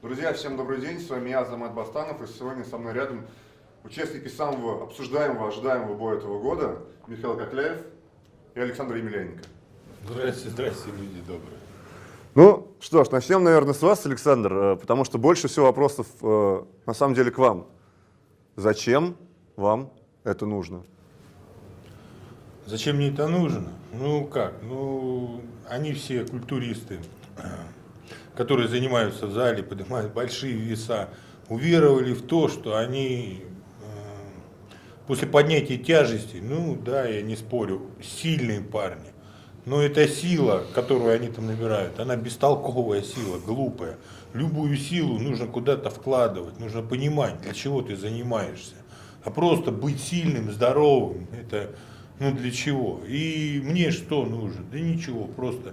Друзья, всем добрый день, с вами я, Азамат Бастанов, и сегодня со мной рядом участники самого обсуждаемого, ожидаемого боя этого года, Михаил Кокляев и Александр Емельяненко. Здрасте, люди добрые. Ну, что ж, начнем, наверное, с вас, Александр, потому что больше всего вопросов на самом деле к вам. Зачем вам это нужно? Зачем мне это нужно? Ну как, они все культуристы, которые занимаются в зале, поднимают большие веса, уверовали в то, что они после поднятия тяжести, я не спорю, сильные парни. Но эта сила, которую они там набирают, она бестолковая сила, глупая. Любую силу нужно куда-то вкладывать, нужно понимать, для чего ты занимаешься. А просто быть сильным, здоровым, это для чего? И мне что нужно? Да ничего, просто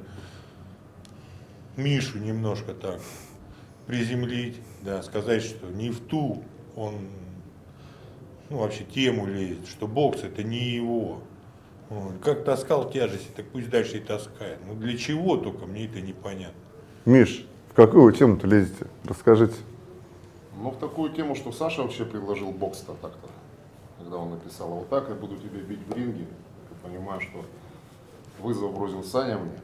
Мишу немножко так приземлить, сказать, что не в ту он вообще тему лезет, что бокс это не его. Как таскал тяжести, так пусть дальше и таскает. Для чего только, мне это непонятно. Миш, в какую тему-то лезете? Расскажите. В такую тему, что Саша вообще предложил бокс-то так-то. Когда он написал, вот так я буду тебя бить в ринге. Я понимаю, что вызов бросил Саня мне.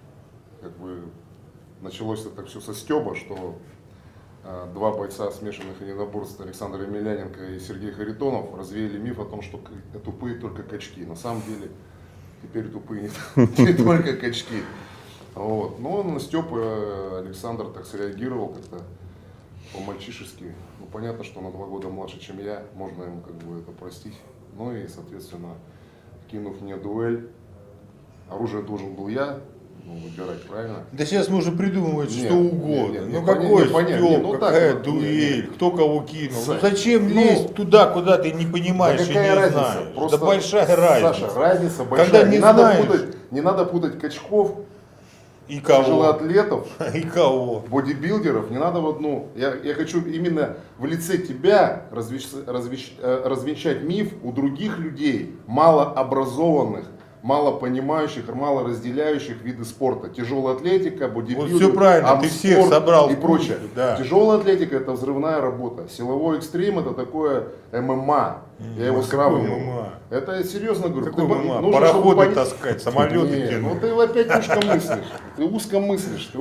Началось это все со стёба, что два бойца смешанных единоборств, Александр Емельяненко и Сергей Харитонов, развеяли миф о том, что тупые только качки. На самом деле теперь тупые не только качки. Но на стёб Александр так среагировал как-то по-мальчишески. Понятно, что он на 2 года младше, чем я, можно ему это простить. И, соответственно, кинув мне дуэль, оружие должен был я выбирать, правильно? Да сейчас можно придумывать что угодно. Какой стёб, какая дуэль, кто кого кинул. Зачем лезть туда, куда ты не понимаешь и не знаешь? Просто, да большая разница. Саша, разница большая. Когда не надо путать качков и кого? Тяжелоатлетов, и кого? Бодибилдеров. Не надо я хочу именно в лице тебя развенчать миф у других людей, малообразованных, мало понимающих, мало разделяющих виды спорта. Тяжелая атлетика, бодибилдинг, все правильно, ты всех собрал и прочее. Да. Тяжелая атлетика это взрывная работа. Силовой экстрим это такое ММА. Я его сравниваю. Это я серьезно говорю. Какой ММА? Пароходы таскать, самолеты тянуть. Ты опять узко мыслишь.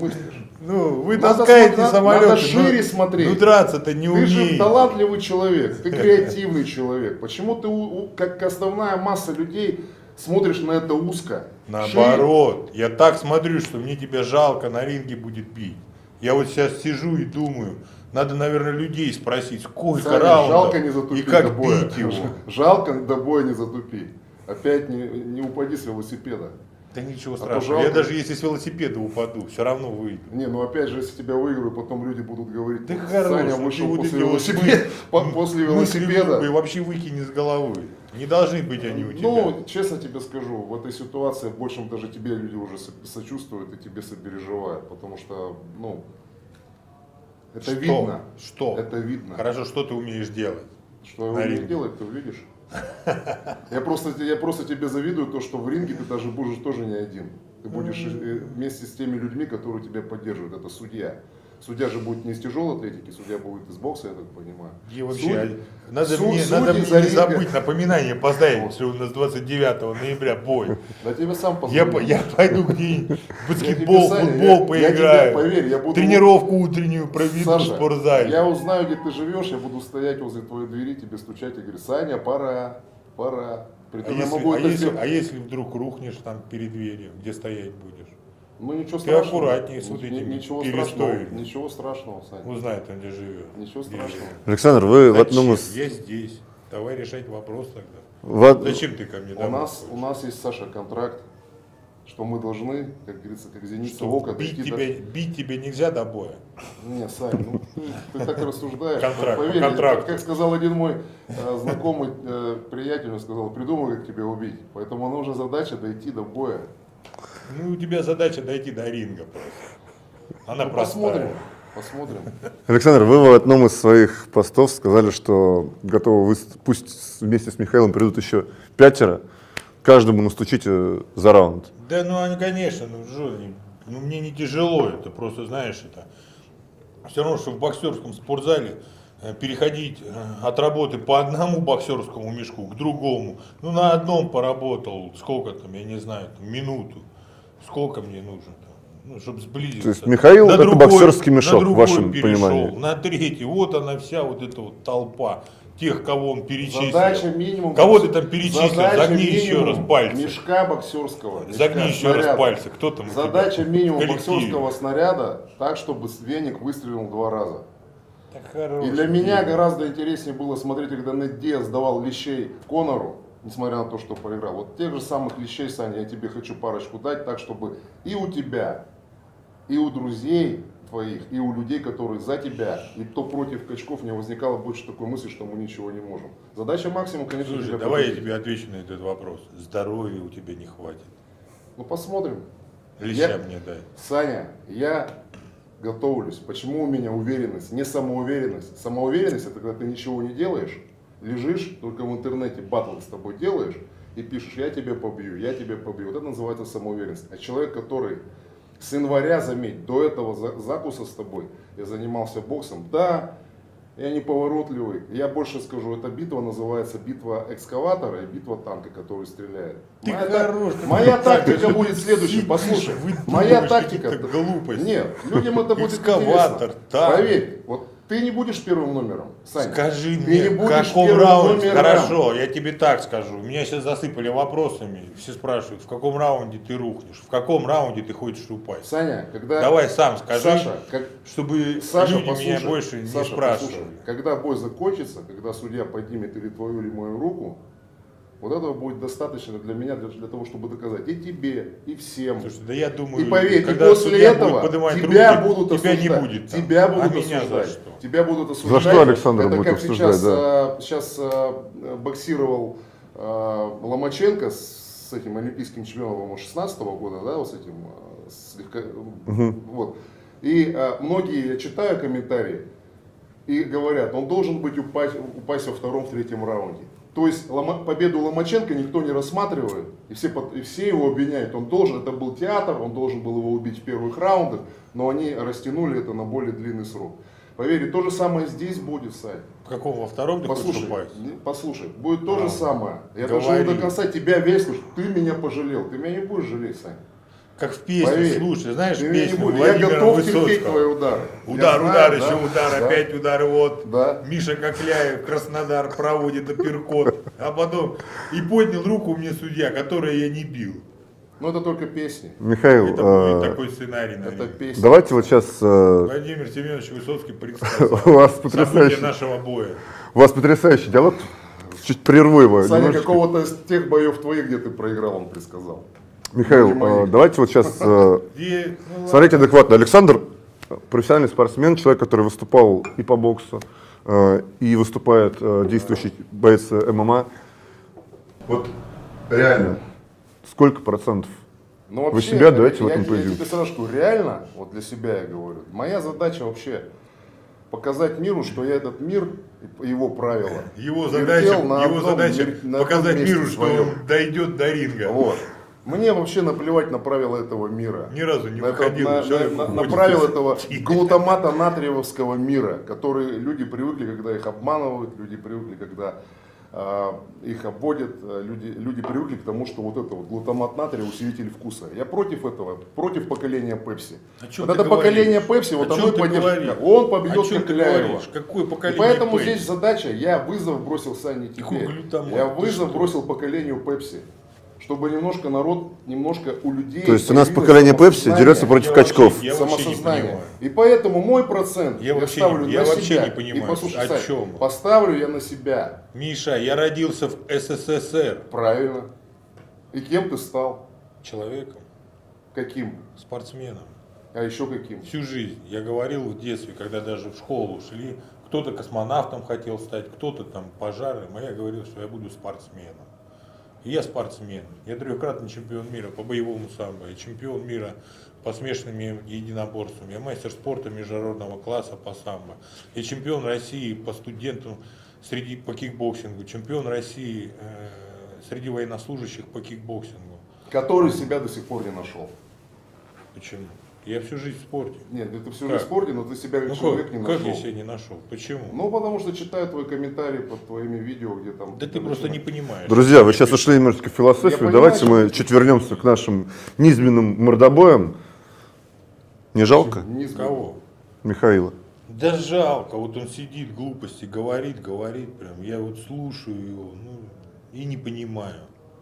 Вы таскаете самолеты. Надо шире смотреть. Драться-то не умеете. Ты же талантливый человек, ты креативный человек. Почему ты, как основная масса людей, смотришь на это узко? Наоборот, я так смотрю, что мне тебя жалко на ринге будет бить. Я вот сейчас сижу и думаю, надо, наверное, людей спросить, сколько раундов и как бить его. Жалко до боя не затупи. Опять не упади с велосипеда. Да ничего страшного, я даже если с велосипеда упаду, все равно выйду. Опять же, если тебя выиграю, потом люди будут говорить, да Саня вышел после велосипеда. И вообще выкини с головы. Не должны быть они у тебя. Честно тебе скажу, в этой ситуации в большем даже тебе люди уже сочувствуют и тебе сопереживают, потому что, это видно. Что? Это видно. Хорошо, что ты умеешь делать? Что я умею делать, ты увидишь. Я просто тебе завидую, то, что в ринге ты даже будешь тоже не один. Ты будешь вместе с теми людьми, которые тебя поддерживают. Это судья. Судья же будет не из тяжелой атлетики, судья будет из бокса, я так понимаю. Надо мне не забыть напоминание поставить, что у нас 29 ноября бой. Да тебе сам позвоню. Я пойду где-нибудь в баскетбол, футбол поиграю. Поверь, я буду тренировку утреннюю проведу в спортзале. Я узнаю, где ты живешь, я буду стоять возле твоей двери, тебе стучать и говорить, Саня, пора. А если вдруг рухнешь там перед дверью, где стоять будешь? Ничего страшного. Ты аккуратнее с вот этими перестоями. Ничего страшного, Саня. Узнает он, где живет. Ничего страшного. Александр, вы в одном из... Я здесь. Давай решать вопрос тогда. Зачем ты ко мне домой? У нас есть, Саша, контракт, что мы должны, как говорится, как зеница ока... Бить тебя нельзя до боя? Не, Сань, ты так рассуждаешь. Контракт. Как сказал один мой знакомый приятель, он сказал, придумай, как тебя убить. Поэтому нужна задача дойти до боя. У тебя задача дойти до ринга просто. Она простая. Посмотрим. Александр, вы в одном из своих постов сказали, что готовы пусть вместе с Михаилом придут еще 5, каждому настучите за раунд. Да, конечно, мне не тяжело, это просто, знаешь, это все равно, что в боксерском спортзале переходить от работы по одному боксерскому мешку к другому. Ну, на одном поработал, сколько там, я не знаю, там, минуту. Сколько мне нужно-то? Ну, чтобы сблизиться. То есть Михаил На это другой- боксерский мешок, на в другой вашем перешел, понимании. на третий. Вот она вся вот эта вот толпа тех, кого он перечислил. Задача минимум. Кого ты там перечислил? Задача Загни еще минимум раз пальцы. Мешка боксерского. Загни мешка, еще раз снаряда. пальцы. Кто там у тебя? Задача минимум В коллективе. боксерского снаряда так, чтобы веник выстрелил 2 раза. Так хорош. И для меня гораздо интереснее было смотреть, когда Нед Диас давал лещей Конору, несмотря на то, что проиграл. Вот тех же самых лещей, Саня, я тебе хочу парочку дать, так, чтобы и у тебя, и у друзей твоих, и у людей, которые за тебя, и кто против качков, не возникало больше такой мысли, что мы ничего не можем. Задача максимум, конечно, Слушай, тебя давай я победить. тебе отвечу на этот вопрос. Здоровья у тебя не хватит. Ну посмотрим. Леща мне дай. Саня, я готовлюсь. Почему у меня уверенность? Не самоуверенность. Самоуверенность это когда ты ничего не делаешь, лежишь, только в интернете батл с тобой делаешь и пишешь, я тебя побью, я тебя побью. Вот это называется самоуверенность. А человек, который с января, заметь, до этого закуса с тобой, я занимался боксом, да, я неповоротливый. Я больше скажу, эта битва называется битва экскаватора и битва танка, который стреляет. Ты Моя тактика будет следующей. Послушай, моя тактика. Глупость. Нет, людям это будет Экскаватор, интересно. танк. Поверь, вот ты не будешь первым номером, Саня. Скажи Ты мне, не в будешь каком первым раунде? номером. Хорошо, я тебе так скажу. Меня сейчас засыпали вопросами. Все спрашивают, в каком раунде ты рухнешь, в каком раунде ты хочешь упасть. Саня, когда... Давай сам скажи, Саша, чтобы люди послушай, меня больше не Саша, спрашивали. послушай, когда бой закончится, когда судья поднимет или твою, или мою руку, вот этого будет достаточно для меня, для того, чтобы доказать и тебе, и всем. Слушай, да я думаю, И поверь, и когда после судья будет этого поднимать тебя руки, будут тебя осуждать. не будет там. Тебя будут А меня за осуждать. что? Тебя будут осуждать. За что Александр это будет как осуждать, сейчас боксировал Ломаченко с этим олимпийским чемпионом 16-го года, да, вот с этим, вот. И многие, я читаю комментарии, и говорят, он должен быть упасть во втором, в третьем раунде. То есть победу Ломаченко никто не рассматривает, и все его обвиняют. Он должен, это был театр, он должен был его убить в первых раундах, но они растянули это на более длинный срок. Поверь, то же самое здесь будет, Сань. В каком, во втором ты хочешь упасть? Послушай, будет то же самое. Я Говори. доживу до конца, тебя весь скажу, ты меня пожалел, ты меня не будешь жалеть, Сань. Как в песне, Поверь, слушай, знаешь ты меня не песню будешь. Я Владимира готов терпеть Высоцкого? твои удары. Удар, Я удар, знаю, еще да, удар, да. опять удар, вот. Да. Миша Кокляев, Краснодар, проводит апперкот. А потом и поднял руку мне судья, которую я не бил. Но это только песни. Михаил, Это будет такой сценарий, Это наверное. песни. давайте вот сейчас Владимир Семенович Высоцкий предсказал у вас события потрясающий, нашего боя. у вас потрясающий диалог. Чуть прерву его. Саня, немножечко. какого-то из тех боев твоих, где ты проиграл, он предсказал. Михаил, Мои. давайте вот сейчас Где, ну, смотрите адекватно. Александр профессиональный спортсмен, человек, который выступал и по боксу, и выступает действующий боец ММА. Вот реально, сколько процентов? Но Вы вообще, себя даете в этом Я поединке? тебе сразу скажу, реально, вот для себя я говорю, моя задача вообще показать миру, что я этот мир, его правила, его вертел задача, на его одном задача на показать одном месте миру, что своем. он дойдет до ринга. Вот. Мне вообще наплевать на правила этого мира. Ни разу не на, выходил. человек на уходит правила из- этого глутамата натриевского мира, который люди привыкли, когда их обманывают, люди привыкли, когда их обводят, люди привыкли к тому, что вот это вот глутамат натрия усилитель вкуса. Я против этого, против поколения Пепси. О чем Вот ты это поколение говоришь? Пепси, вот О оно чем и ты поддержит. говоришь? Он О побьет чем ты Кокляева. говоришь? Какое И поколение поэтому Пепси? здесь задача, я вызов бросил, Сане, Какой тебе. глютамат? Я Ты вызов что? бросил поколению Пепси. Чтобы немножко народ, немножко у людей... То есть у нас появилось поколение Пепси самосознание. дерется против Я качков. вообще- я вообще не Самосознание. понимаю. И поэтому мой процент Я вообще ставлю не- на я вообще себя. не понимаю, И послушай, о Сань, чем? поставлю я на себя. Миша, я родился в СССР. Правильно. И кем ты стал? Человеком, Каким? спортсменом. А еще каким? Всю жизнь. Я говорил в детстве, когда даже в школу шли, кто-то космонавтом хотел стать, кто-то там пожарным, а я говорил, что я буду спортсменом. И я спортсмен. Я трехкратный чемпион мира по боевому самбо, я чемпион мира по смешанным единоборствам, я мастер спорта международного класса по самбо, я чемпион России по студентам по кикбоксингу, чемпион России среди военнослужащих по кикбоксингу. Который себя до сих пор не нашел. Почему? Я всю жизнь в спорте. Нет, ты всю Как? жизнь в спорте, но ты себя как Ну человек не как нашел. я себя не нашел? Почему? Ну, потому что читаю твои комментарии под твоими видео, где там... Да ты просто не понимаешь. Друзья, вы сейчас ушли немножечко в Я философию. понимаю, Давайте что мы ты- чуть вернемся к нашим низменным мордобоям. Не жалко Кого? Михаила? Да жалко, вот он сидит, глупости говорит прям, я вот слушаю его, ну, и не понимаю.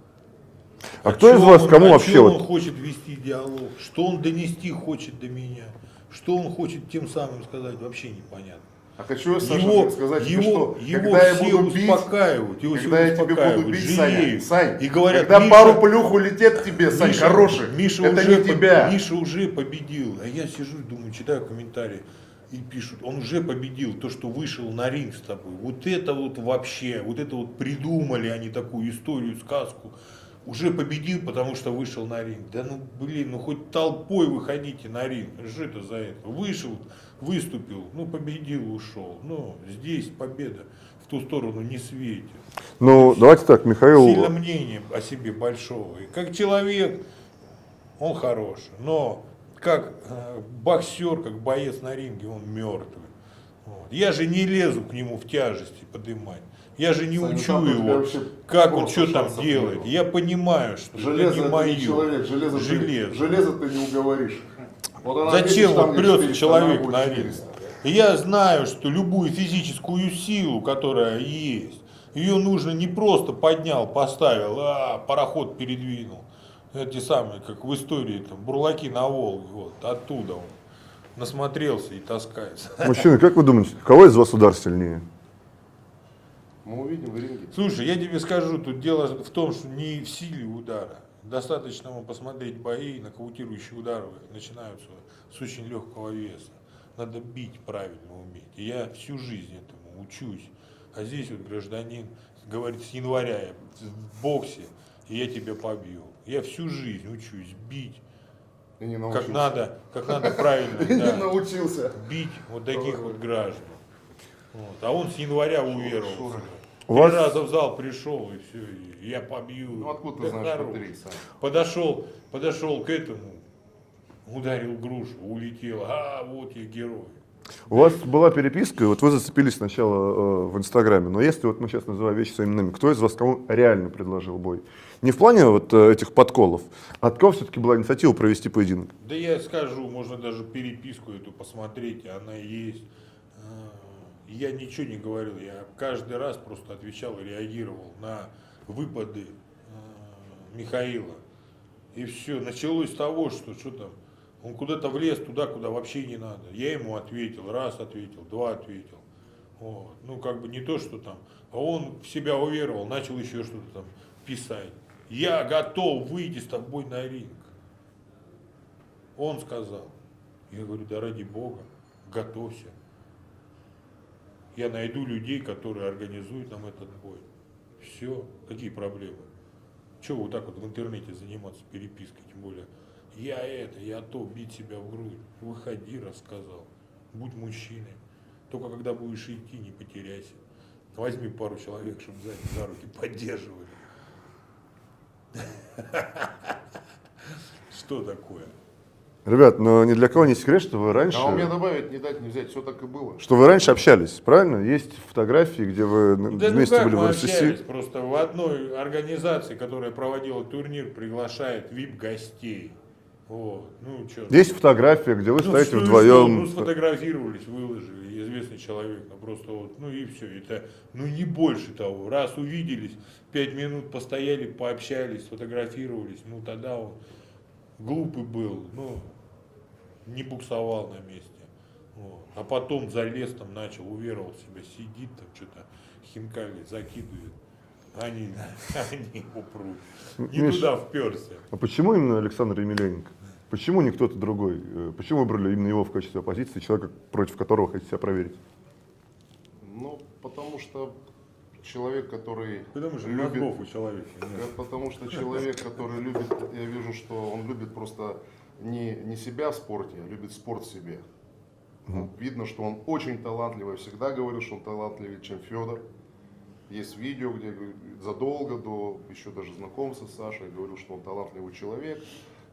А кто из вас, кому о вообще чем вот- он хочет вести диалог, что он донести хочет до меня, что он хочет тем самым сказать, вообще непонятно. А хочу я, Саша, Его, сказать тебе, его, что его когда я все буду бить, успокаивают, его все когда я тебе буду успокаивают, бить, жалеют. Сань, И говорят, когда Миша, пару плюх улетит тебе, Сань, Миша, хороший, Миша это уже не тебя. Миша уже победил. А я сижу, думаю, читаю комментарии и пишут, он уже победил, то, что вышел на ринг с тобой. Вот это вот вообще, вот это вот придумали они такую историю, сказку. Уже победил, потому что вышел на ринг. Да ну блин, ну хоть толпой выходите на ринг. Что это за это? Вышел, выступил, ну победил, ушел. Ну здесь победа в ту сторону не светит. Ну, давайте так, Сильно Михаил, мнение о себе большого. И как человек, он хороший. Но как боксер, как боец на ринге, он мертвый. Вот. Я же не лезу к нему в тяжести поднимать. Я же не Саня, учу там у тебя его, вообще как он просто что там шансов делает. нету. Я понимаю, что Железо это не это мое. не человек, железо ты не уговоришь. Вот она, Зачем видишь, там, вот где прется 400, человек она будет на ринг? 400. И я знаю, что любую физическую силу, которая есть, ее нужно не просто поднял, поставил, а пароход передвинул. Эти самые, как в истории, там, бурлаки на Волге, вот, оттуда он насмотрелся и таскается. мужчины, как вы думаете, кого из вас удар сильнее? Мы увидим в ринге. Слушай, я тебе скажу, тут дело в том, что не в силе удара. Достаточно посмотреть бои, нокаутирующие удары начинаются с очень легкого веса. Надо бить правильно уметь. И я всю жизнь этому учусь. А здесь вот гражданин говорит, с января я в боксе, и я тебя побью. Я всю жизнь учусь бить, И не научился. как надо правильно И не да, научился. бить вот таких вот граждан. Вот. А он с января уверовал. в себя. У вас- 3 раза в зал пришел, и все, и я побью. Ну откуда ты Да знаешь, что хорош. 3, Сань? Подошел к этому, ударил грушу, улетел. А, вот я герой. У вас была переписка, и вот вы зацепились сначала в Инстаграме, но если вот мы сейчас называем вещи своими именами, кто из вас кому реально предложил бой? Не в плане вот этих подколов, а от кого все-таки была инициатива провести поединок? Да я скажу, можно даже переписку эту посмотреть, она есть. Я ничего не говорил, я каждый раз просто отвечал и реагировал на выпады Михаила. И все, началось с того, что там, он куда-то влез туда, куда вообще не надо. Я ему ответил, раз ответил, два ответил. Вот. Ну, как бы не то, что там. А он в себя уверовал, начал еще что-то там писать. Я готов выйти с тобой на ринг. Он сказал. Я говорю, да ради Бога, готовься. Я найду людей, которые организуют нам этот бой. Все, какие проблемы? Чего вот так вот в интернете заниматься перепиской, тем более я то, бить себя в грудь. Выходи, рассказал. Будь мужчиной. Только когда будешь идти, не потеряйся. Возьми пару человек, чтобы сзади за руки поддерживали. Что такое? Ребят, но ни для кого не секрет, что вы раньше, А у меня добавить, не дать, не взять, все так и было. что вы раньше общались, правильно? Есть фотографии, где вы Да ну вместе как были в мы РСС. общались, просто в одной организации, которая проводила турнир, приглашает VIP-гостей. Вот, ну что. Есть фотография, где вы Ну, стоите что, вдвоем. ну сфотографировались, выложили, известный человек, ну просто вот, ну и все, это, ну не больше того, раз увиделись, 5 минут постояли, пообщались, сфотографировались, ну тогда он глупый был, ну не буксовал на месте, вот. А потом залез там, начал, уверовал в себя, сидит там, что-то хинкали закидывает, они его прут, не Миш, туда вперся. А почему именно Александр Емельяненко? Почему не кто-то другой? Почему выбрали именно его в качестве оппозиции, человека, против которого хотите себя проверить? Ну, потому что человек, который Потому что любит... мозгов у человека нет. Потому что человек, который любит, я вижу, что он любит просто не себя в спорте, а любит спорт в себе. Ну, видно, что он очень талантливый. Я всегда говорил, что он талантливее, чем Федор. Есть видео, где задолго до еще даже знакомства с Сашей говорил, что он талантливый человек,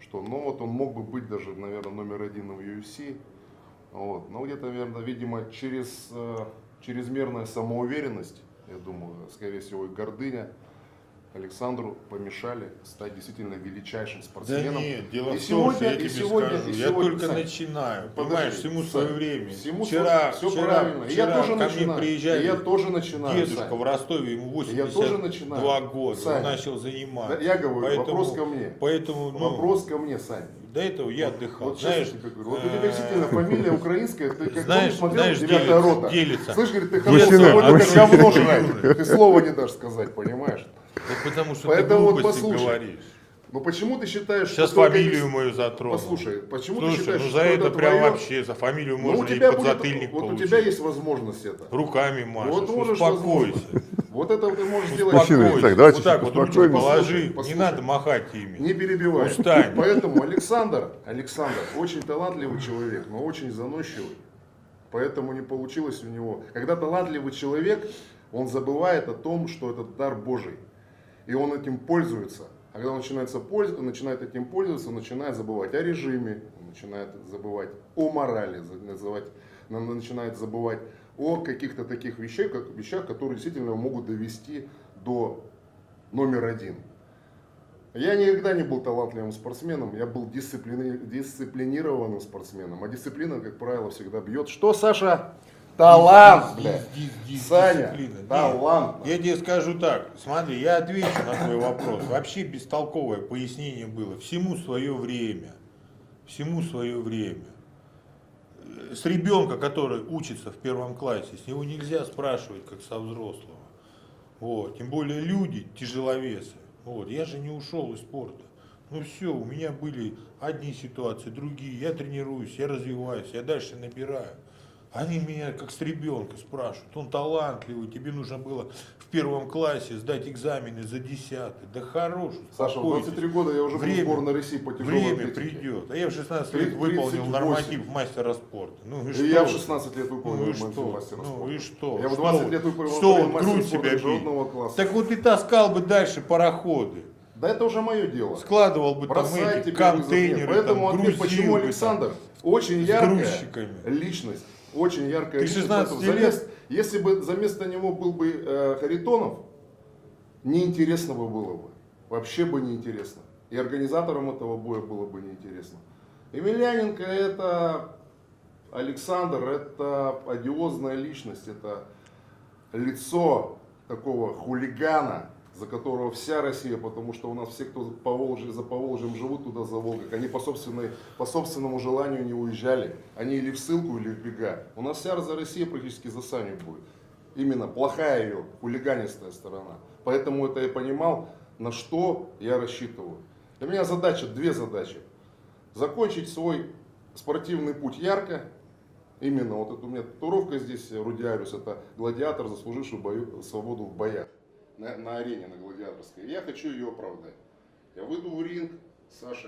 что ну вот он мог бы быть даже, наверное, номер 1 в UFC. Вот. Но где-то, наверное, видимо, через чрезмерная самоуверенность, я думаю, скорее всего, и гордыня Александру помешали стать действительно величайшим Да спортсменом. нет, дело И в том, что сегодня- я и тебе сегодня- скажу, и я сегодня, только Сань, начинаю, подожди, понимаешь, всему Сань, свое время. всему Вчера, все вчера, правильно. И я вчера тоже ко мне начинаю. приезжали И я тоже начинаю, дедушка Сань. в Ростове, ему Я тоже начинаю. 82 года, Сань, он начал заниматься. Да, я говорю, Поэтому- вопрос ко мне. Поэтому, ну, Вопрос ко мне, Сань. до этого я отдыхал, Вот знаешь. честно тебе говорю, вот у тебя действительно фамилия украинская, ты как Знаешь, смотрел знаешь, 9-я рота. делится. Слышь, говорит, ты Мужчина, хорошо сегодня как мужчина. говно жрать. Ты слова не дашь сказать, понимаешь? Да потому что Поэтому ты вот глупости послушай. говоришь. Ну почему ты считаешь, Сейчас что только фамилию есть- мою затронул. Послушай, почему ты Слушай, считаешь, ну что за это прям твое? вообще, за фамилию Ну, у можно и тебя подзатыльник будет, вот у получить. тебя есть возможность это. Руками машешь, Вот можешь успокойся. Вот это ты можешь сделать. Мужчина, Успокойся. так, давайте вот так вот ручку успокоимся. положи, Послушай. не надо махать ими. Не перебивай. Устань. Поэтому Александр очень талантливый человек, но очень заносчивый. Поэтому не получилось у него. Когда талантливый человек, он забывает о том, что это дар Божий. И он этим пользуется. А когда он начинает этим пользоваться, он начинает забывать о режиме, он начинает забывать о морали, начинает забывать о каких-то таких вещах, которые действительно могут довести до номер 1. Я никогда не был талантливым спортсменом, я был дисциплинированным спортсменом. А дисциплина, как правило, всегда бьет. Что, Саша? Талант, блядь. Саня, дисциплина. талант. Я тебе скажу так, смотри, я отвечу на твой вопрос. Вообще бестолковое пояснение было. Всему свое время. Всему свое время. С ребенка, который учится в 1 классе, с него нельзя спрашивать, как со взрослого. Вот. Тем более люди тяжеловесы. Вот. Я же не ушел из спорта. Ну все, у меня были одни ситуации, другие. Я тренируюсь, я развиваюсь, я дальше набираю. Они меня как с ребенка спрашивают, он талантливый, тебе нужно было в 1 классе сдать экзамены за 10-й. Да хорош, Саша, в успокойтесь. 23 года я уже был в сборной России по тяжелой Время атлетике. придет. А я в 16 лет выполнил 38. норматив мастера спорта. Ну и И что? я в 16 лет выполнил Ну и что? мастера Ну спорта. и что? Я в Что 20 вот- лет выполнил Что он мастера грудь спорта себя бил? международного класса. Так вот и таскал бы дальше пароходы. Да это уже мое дело. Складывал бы там Бросай эти тебе контейнеры, вызов нет. Поэтому там, ответ, грузил почему бы там. Александр очень с яркая грузчиками. личность. Очень яркая Ты личность. 16 Поэтому лет. если бы заместо него был бы Харитонов, неинтересно бы было бы. Вообще бы неинтересно. И организаторам этого боя было бы неинтересно. Емельяненко это Александр, это одиозная личность, это лицо такого хулигана, за которого вся Россия, потому что у нас все, кто за Поволжьем живут туда за Волгой, они по собственному желанию не уезжали. Они или в ссылку, или в бега. У нас вся Россия практически за Саню будет. Именно плохая ее, хулиганистая сторона. Поэтому это я понимал, на что я рассчитываю. Для меня две задачи. Закончить свой спортивный путь ярко. Именно вот это у меня татуировка здесь, Рудиариус, это гладиатор, заслуживший свободу в боях. На арене, на гладиаторской. Я хочу ее оправдать. Я выйду в ринг с Сашей.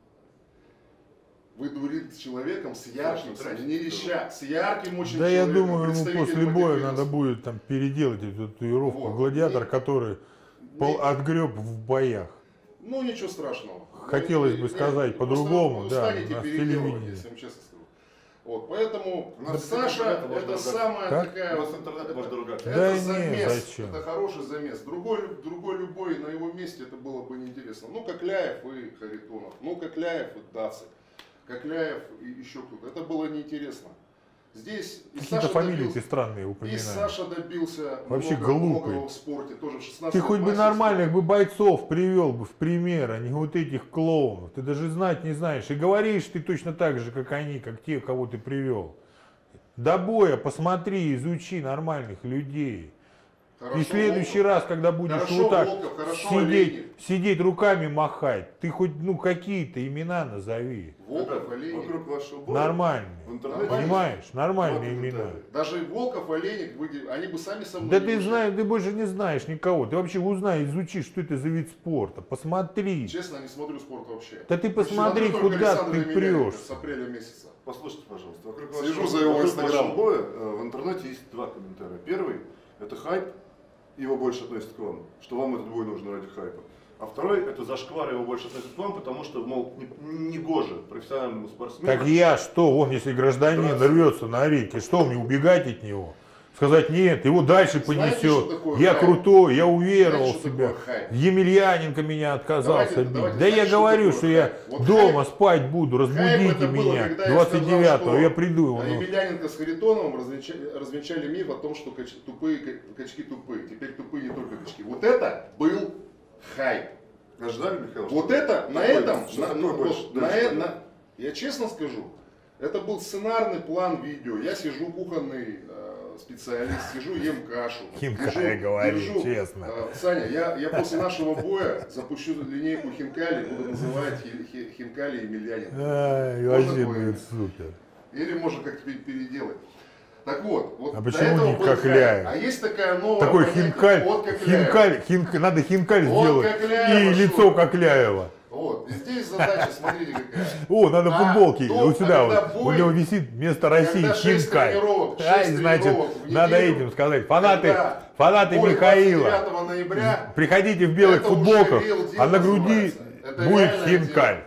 Выйду в ринг с человеком, с ярким, не леща, с ярким очень Да человеком. я думаю, ему представителем после боя этих надо видов. будет там переделать эту татуировку. Вот. Гладиатор, который Не- отгреб в боях. Ну ничего страшного. Хотелось Ну, бы сказать просто по-другому, вы да, устанете на переделывать, телевидении. если вам честно скажу. Вот, поэтому У нас Саша интернет можно это ругаться. самая Как? такая... У нас интернет можно ругаться. Это Да не, замес, зачем? это хороший замес. Другой любой на его месте это было бы неинтересно. Ну, Кокляев и Харитонов, ну, Кокляев и Дацик, Кокляев и еще кто-то. Это было неинтересно. Здесь и Какие-то Саша фамилии добился- ты странные и упоминаешь. Саша добился Вообще многого глупый. в спорте, тоже в 16 Ты хоть бы классе. нормальных бы бойцов привел бы в пример, а не вот этих клоунов. Ты даже знать не знаешь. И говоришь ты точно так же, как они, как те, кого ты привел. До боя посмотри, изучи нормальных людей. Хорошо, И в следующий Волков. раз, когда будешь Хорошо, вот так Волков, хорошо, Оленин. сидеть руками махать, ты хоть какие-то имена назови. Волков, Олейник. Вокруг вашего боя Нормальные. в интернете Понимаешь? Нормальные два имена. комментария. Даже Волков, Олейник, они бы сами со мной Да не ты ушли. знаешь, ты больше не знаешь никого. Ты вообще узнай, изучи, что это за вид спорта. Посмотри. Честно, не смотрю спорт вообще. Да ты посмотри, Смотрю только куда Александра ты Емельяненко прешься. С апреля месяца. Послушайте, пожалуйста, вокруг Слежу вашего, за его вокруг инстаграмом. вашего боя в интернете есть два комментария. Первый – это хайп, его больше относится к вам, что вам этот бой нужен ради хайпа. А второй, это зашквар, его больше относят к вам, потому что, мол, не гоже профессиональному спортсмену. Так я что, вон, если гражданин рвется на ринге, что мне убегать от него? Сказать, нет, его дальше Знаете, что понесет. такое Я хайп? крутой, я уверовал Знаете, в что себя. такое хайп? Емельяненко меня отказался Давайте, бить. давайте, Да я знаете, что говорю, такое что я хайп? Вот дома хайп- спать буду, Хайп разбудите это было, меня. когда я сказал, 29-го, что я приду. Ну. Емельяненко с Харитоновым развенчали миф о том, что тупые качки тупые. Теперь тупые не только качки. Вот это был хайп. Ожидали, Михаил? Вот это, на такое- этом, что на- такое вот больше на дальше э- будет? на- я честно скажу, это был сценарный план видео. Я сижу, кухонный специалист, сижу, ем кашу. Хинкали говори, честно. Саня, я после нашего боя запущу линейку хинкали, буду называть хинкали Емельяненко. Ай, Можно вообще такое будет имя? супер. Или можно как-то переделать. Так вот, А до почему этого не был Кокляев? хайп. А есть такая новая Такой понятие хинкаль, от Кокляева. надо хинкаль Вот сделать. Кокляева, И что лицо ли? Кокляева. Вот, и здесь задача, смотрите какая. О, надо А, футболки. до- Вот сюда когда вот. У бой- него висит вместо России когда 6 хинкаль. тренировок, 6 Ай, значит, тренировок в надо неделю, этим сказать. Фанаты Когда бой Михаила. 29 ноября, Приходите в белых это уже футболках, real deal а на груди называется. Это будет реальное хинкаль.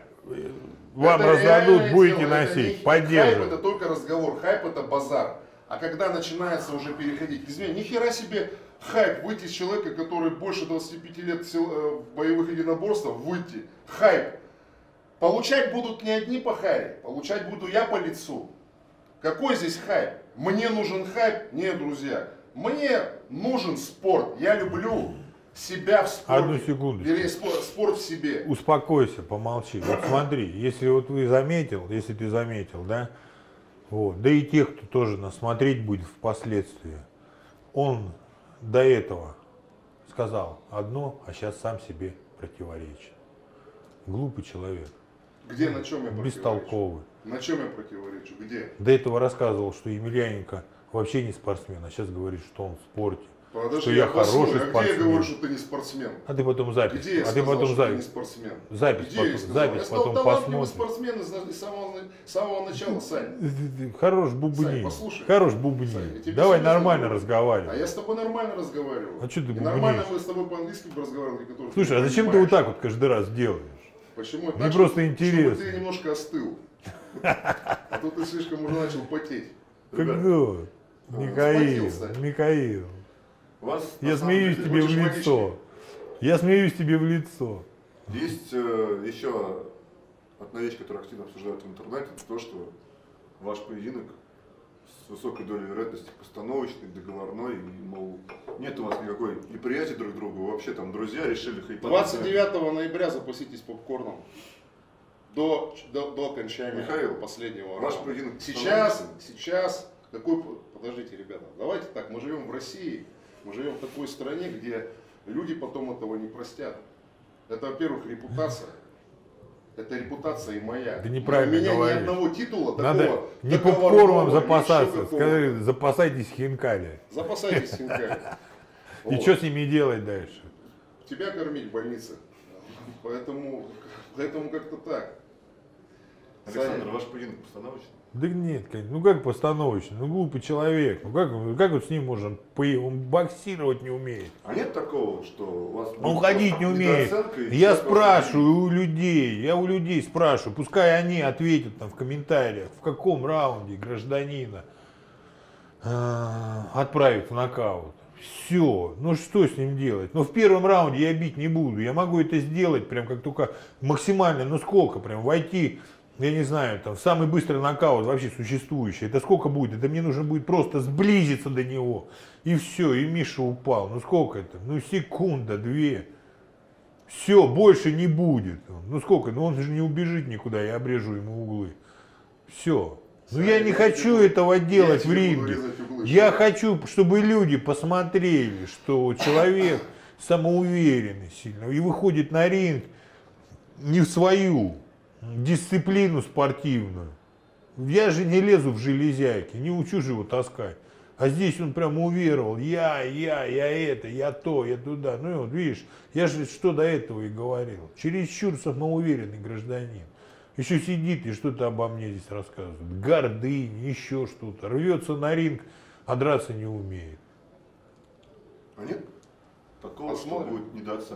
Вам это раздадут, реальное будете дело, это носить, не- Хайп поддерживать. это только разговор, хайп это базар. А когда начинается уже переходить, извини, нихера себе хайп, выйти с человека, который больше 25 лет в боевых единоборствах, выйти, хайп. Получать будут не одни по харе, получать буду я по лицу. Какой здесь хайп? Мне нужен хайп? Нет, друзья. Мне нужен спорт. Я люблю себя в спорте. Одну секунду. Вернее, спорт в себе. Успокойся, помолчи. Вот смотри, если вот вы заметил, если ты заметил, да, вот, да и тех, кто тоже нас смотреть будет впоследствии, он до этого сказал одно, а сейчас сам себе противоречит. Глупый человек, Где, на чем я противоречу? бестолковый. На чем я противоречу? Где? До этого рассказывал, что Емельяненко вообще не спортсмен, а сейчас говорит, что он в спорте. Подожди, Что я послушаю, хороший а где я спортсмен. говорю, что ты не спортсмен? А ты потом запись. Где я а ты сказал, потом что ты не запись. спортсмен? Запись Где я потом, сказал? запись Я стал потом талантливый посмотрим. спортсмен с самого начала, Сань. Хорош бубни. Сань, послушай. Хорош бубни. Сань, я тебе Давай серьезно нормально говорю. разговаривай. А я с тобой нормально разговариваю. А что ты И бубнишь? нормально мы с тобой по-английски бы разговаривали, который Слушай, а не зачем ты понимаешь. вот так вот каждый раз делаешь? Почему? Мне просто чтобы интересно. ты немножко остыл. А то ты слишком уже начал потеть. Когда? вспотел, Сань. Михаил. Вас, на Я самом смеюсь деле, тебе в хочешь лицо. Я смеюсь тебе в лицо. Есть еще одна вещь, которую активно обсуждают в интернете, это то, что ваш поединок с высокой долей вероятности постановочный, договорной, и, мол, нет у вас никакой неприятия друг к другу, вы вообще там друзья, решили хайпануть. 29 ноября запаситесь попкорном. До окончания Михаил, последнего ваш раунда. поединок Сейчас, подождите, ребята, давайте так, мы живем в России, мы живем в такой стране, где люди потом этого не простят. Это, во-первых, репутация. Это репутация и моя. Ты неправильно У меня говоришь. ни одного титула Надо такого. не договорного, попкорном ни запасаться, еще какого. скажи, запасайтесь хинкали. Запасайтесь хинкали. И Вот. что с ними делать дальше? Тебя кормить в больнице. Поэтому как-то так. Александр, Саня, ваш поединок постановочный? Да нет, конечно. Ну как постановочно? Ну глупый человек. Ну как вот с ним можно? Он боксировать не умеет. А нет такого, что у вас... Он будет ходить не умеет. недооценка, и Я человек спрашиваю у людей, спрашиваю, пускай они ответят там в комментариях, в каком раунде гражданина отправить в нокаут. Все, ну что с ним делать? Ну в первом раунде я бить не буду, я могу это сделать прям как только максимально, ну сколько прям войти, я не знаю, там в самый быстрый нокаут вообще существующий. Это сколько будет? Это мне нужно будет просто сблизиться до него. И все, и Миша упал. Ну сколько это? Ну секунда, две. Все, больше не будет. Ну сколько? Ну он же не убежит никуда, я обрежу ему углы. Все. Ну я не хочу этого делать в ринге. Я хочу, чтобы люди посмотрели, что человек самоуверенный сильно и выходит на ринг не в свою дисциплину спортивную. Я же не лезу в железяки, не учу же его таскать. А здесь он прямо уверовал, я это, я то, я туда. Ну и вот видишь, я же что до этого и говорил. Чересчур самоуверенный гражданин. Еще сидит и что-то обо мне здесь рассказывает. Гордынь, еще что-то. Рвется на ринг, а драться не умеет. А нет такого, Посмотрим. что будет недооценка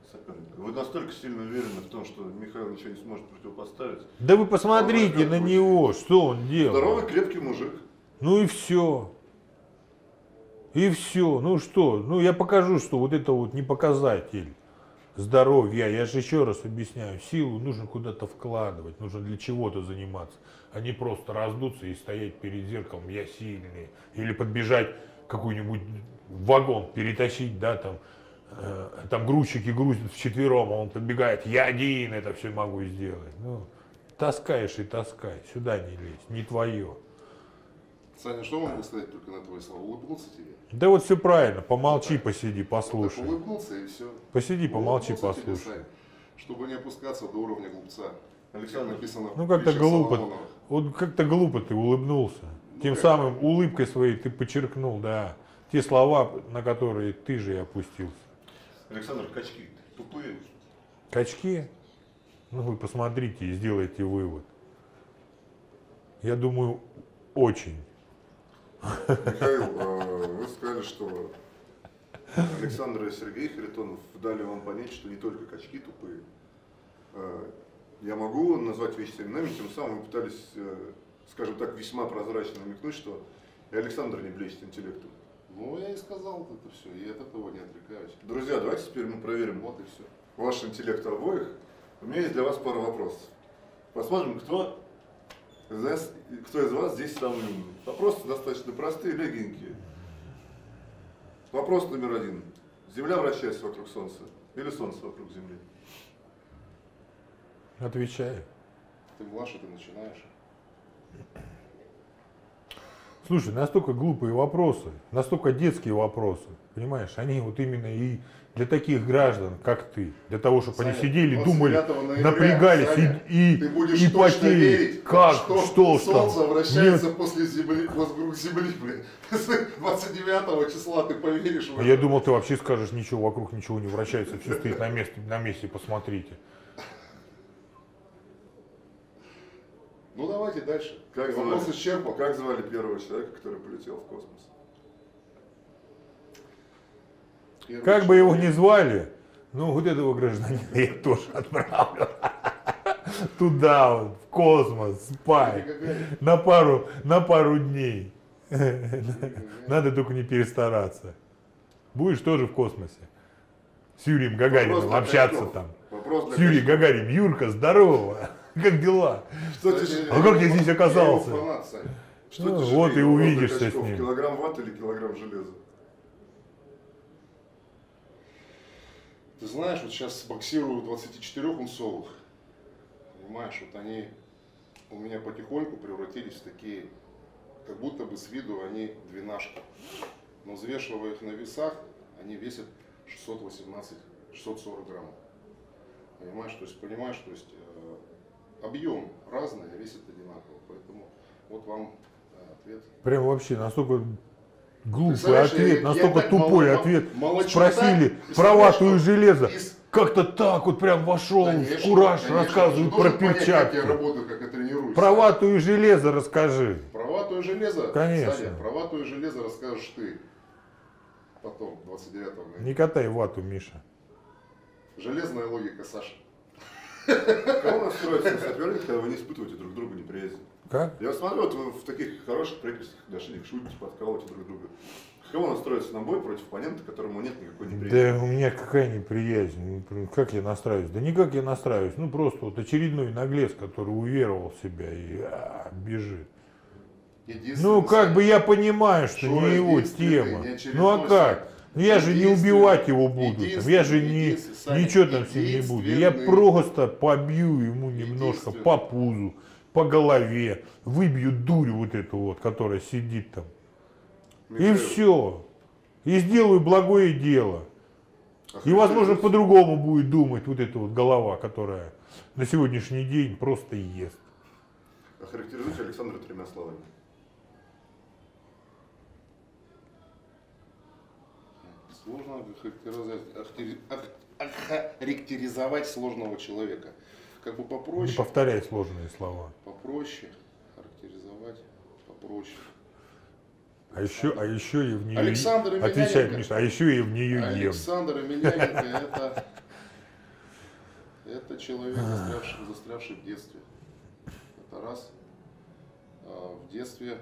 соперника? Вы настолько сильно уверены в том, что Михаил ничего не сможет противопоставить? Да вы посмотрите на него, что он делает. Здоровый, крепкий мужик. Ну и все. И все. Ну что? Ну я покажу, что вот это вот не показатель здоровья. Я же еще раз объясняю. Силу нужно куда-то вкладывать. Нужно для чего-то заниматься. А не просто раздуться и стоять перед зеркалом. Я сильный. Или подбежать какой-нибудь вагон, перетащить, да, там грузчики грузят вчетвером, а он подбегает. Я один это все могу сделать. Ну, таскаешь и таскай. Сюда не лезь. Не твое. Саня, что могу сказать только на твои слова? Улыбнуться тебе? Да вот все правильно, помолчи, посиди, Вот послушай. так улыбнулся и все. Посиди, помолчи, Улыбнулся тебе, послушай. Сань, чтобы не опускаться до уровня глупца. Александр, Как написано Ну в как-то притчах глупо, Соломоновых. вот как-то глупо ты улыбнулся. Тем как? самым улыбкой своей ты подчеркнул, да, те слова, на которые ты же и опустился. Александр, качки тупые. Качки? Ну вы посмотрите и сделайте вывод. Я думаю, очень. Михаил, вы сказали, что Александр и Сергей Харитонов дали вам понять, что не только качки тупые. Я могу назвать вещи своими именами, тем самым вы пытались, скажем так, весьма прозрачно намекнуть, что и Александр не блещет интеллектом. Ну, я и сказал это все, и от этого не отрекаюсь. Друзья, давайте теперь мы проверим Вот и все. ваш интеллект обоих. У меня есть для вас пара вопросов. Посмотрим, кто из вас здесь самый умный. Вопросы достаточно простые, легенькие. Вопрос номер один. Земля вращается вокруг Солнца или Солнце вокруг Земли? Отвечаю. Ты младше, ты начинаешь. Слушай, настолько глупые вопросы, настолько детские вопросы, понимаешь, они вот именно и для таких граждан, как ты, для того, чтобы они Саня, сидели, 29 думали, ноября, напрягались Саня, и ты будешь и точно потели. верить, Как, что Солнце там? вращается Нет. после Земли, вокруг Земли, блин. 29 числа ты поверишь в А это? я думал, ты вообще скажешь, ничего, вокруг ничего не вращается, все стоит на месте, посмотрите. Ну давайте дальше. Как Вопрос звали? исчерпан. Как звали первого человека, который полетел в космос? Первый Как бы его человек. ни звали, ну вот этого гражданина я тоже отправлю. Туда вот, в космос, спать. На пару дней. Надо только не перестараться. Будешь тоже в космосе. С Юрием Гагарином Вопрос для общаться качков. там. Вопрос для С Юрием качков. Гагарином. Юрка, здорово. Как дела? Что Кстати, тяжелее? А как я здесь оказался? Я его фанат, Сань. Что Ну, тяжелее, вот и вопрос для увидишься с качков? ним. Килограмм ваты или килограмм железа? Ты знаешь, вот сейчас боксирую 24-унцовых. Понимаешь, вот они у меня потихоньку превратились в такие, как будто бы с виду они двенашки. Но взвешивая их на весах, они весят 640 граммов. Понимаешь, то есть объем разный, а весит одинаково. Поэтому вот вам ответ. Прям вообще настолько глупый Представляешь, ответ, я настолько так тупой ответ. молочу Спросили так, про представляешь, вату и что железо. из- Как-то так вот прям вошел Конечно, в кураж, конечно, рассказывает ты про должен понять, перчатки. Как я работаю, как я тренируюсь. Про вату и железо расскажи. Про вату и железо, Конечно. Саня, про вату и железо расскажешь ты. Потом, 29-го. наверное. Не катай вату, Миша. Железная логика, Саша. Кого настроиться на соперника, когда вы не испытываете друг другу неприязнь? Как? Я смотрю, вот вы в таких хороших приятельских отношениях шутите, подкалываете друг друга. Кого настроиться на бой против оппонента, которому нет никакой неприязни? Да у меня какая неприязнь. Ну, как я настраиваюсь? Да никак я настраиваюсь. Ну просто вот очередной наглец, который уверовал в себя и бежит. Единственный, Ну как Саня, бы я понимаю, что Шура не его единственный, тема. не очередной, Ну а как? Саня. Ну я же не Единственный, убивать его буду. Там. Я же не, единственный, Саня, ничего там с ним не буду. Я единственный. просто побью ему немножко Единственный. по пузу, по голове, выбью дурь вот эту вот, которая сидит там. И Михаил, все. И сделаю благое дело. И, возможно, охарактеризуйте- по-другому будет думать вот эта вот голова, которая на сегодняшний день просто ест. Охарактеризуйте Александра тремя словами. Сложно охарактеризовать сложного человека. Как бы Не попроще. повторяй сложные слова. Попроще. Характеризовать попроще. А еще я в нее Александр отвечает Емельяненко. Миша, а еще я в нее ем. Александр Емельяненко это человек, застрявший в детстве. Это раз. В детстве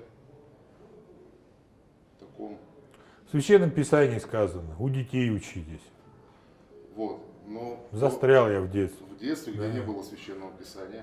в таком, В Священном Писании сказано, у детей учитесь. вот, но Застрял я в детстве. в детстве, где Да. не было священного писания.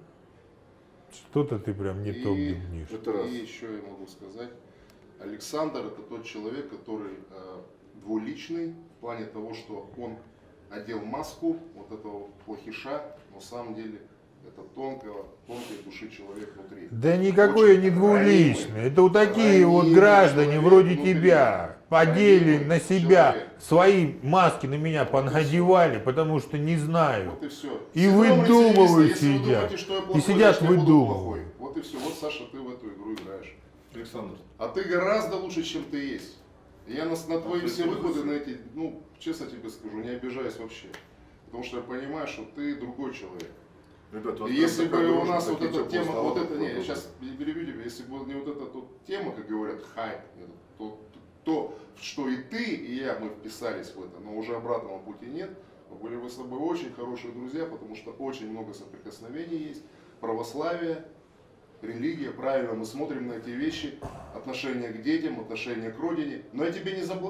Что-то ты прям не то И, гнешь. Это раз. и еще я могу сказать, Александр это тот человек, который двуличный в плане того, что он одел маску вот этого плохиша, но на самом деле это тонкой души человек внутри. Да никакой я не Очень двуличный. ранимый, Это вот такие вот ранимый граждане человек вроде внутри. тебя подели Ранимый на себя, человек. свои маски на меня Вот и понадевали, потому что не знаю. Вот и все. И выдумывают Если вы сидят. думаете, что я плохой, И сидят значит, я буду выдумывают. плохой. Вот и все. Вот, Саша, ты в эту игру играешь. Александр, А ты гораздо лучше, чем ты есть. Я на твои ты все выходы пользуешься? на эти, ну, честно тебе скажу, не обижаюсь вообще. Потому что я понимаю, что ты другой человек. ребят, И если бы у нас вот эта эта тема, вот это, не, я сейчас перебью тебя, если бы не вот эта тут тема, как говорят, хайп, то, что и ты, и я, мы вписались в это, но уже обратного пути нет, мы были бы с тобой очень хорошие друзья, потому что очень много соприкосновений есть, православие, религия, правильно, мы смотрим на эти вещи, отношение к детям, отношение к родине, но я тебе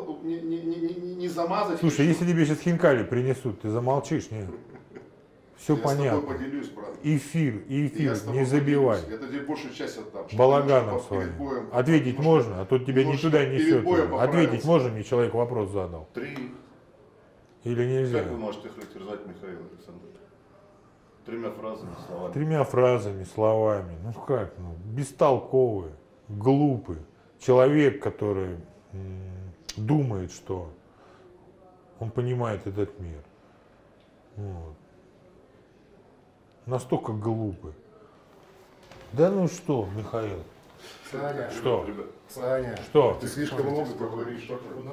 не замазать. Слушай, хочу. если тебе сейчас хинкали принесут, ты замолчишь, нет? Все Я с понятно. тобой поделюсь, брат. Эфир, Я эфир, с тобой не забивай. поделюсь. Я тебе большую часть отдам. чтобы Балаганом немножко своим. перед боем- Ответить немножко- можно, а тут тебя не немножко туда перед несет. боем Ответить поправился. можно, мне человек вопрос задал. 3. Или нельзя? Как вы можете характеризовать Михаила Александровича? 3 фразами, словами. 3 фразами, словами. Ну как, ну, бестолковый, глупый. Человек, который думает, что он понимает этот мир. Вот. Настолько глупый. Да ну что, Михаил? Саня, Что? Ребят, Саня, Что? ты слишком много говоришь.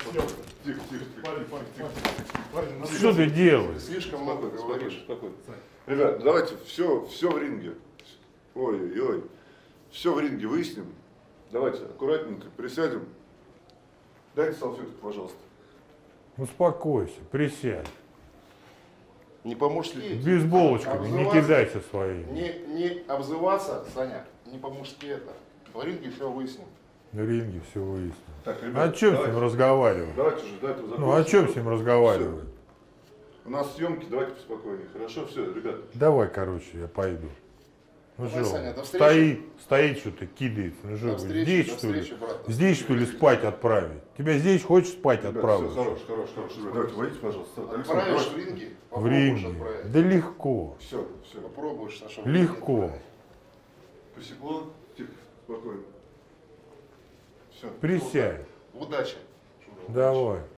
Что ты делаешь? Ты слишком много говоришь. спокойно. Ребят, давайте все в ринге. Ой-ой-ой. Все в ринге выясним. Давайте аккуратненько присядем. Дайте салфетку, пожалуйста. Успокойся, присядь. Не по-мужски. Бейсболочками не Обзываться- кидайся своей. Не обзываться, Саня, не по-мужски это. В ринге все выясним. На ринге все выясним. Так, А о чем с ним разговаривать? Давайте же до этого закончим. Ну о чем с ним разговаривать? У нас съемки, давайте поспокойнее. Хорошо, все, ребят. Давай, короче, я пойду. Ну Давай, что, Саня, до встречи. стоит что-то, кидается. Ну что, До встречи, здесь до что ли? встречи, брат, до Здесь встречи. что ли спать отправить? Тебя здесь хочешь спать Ребят, отправить? все, хорош. Ребят, давайте, войдите, пожалуйста. Александр, Отправишь в давайте. ринге? В Попробуешь ринге. отправить. Да легко. Все. Попробуешь, Саша. в Легко. ринге отправить. Посекло? Тихо, спокойно. Все. Присядь. Удачи. Давай.